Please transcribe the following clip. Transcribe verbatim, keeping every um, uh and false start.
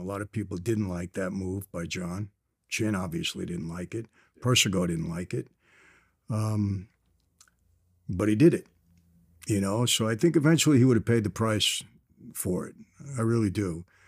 A lot of people didn't like that move by John. Chin obviously didn't like it. Persico didn't like it. Um, but he did it, you know? So I think eventually he would have paid the price for it. I really do.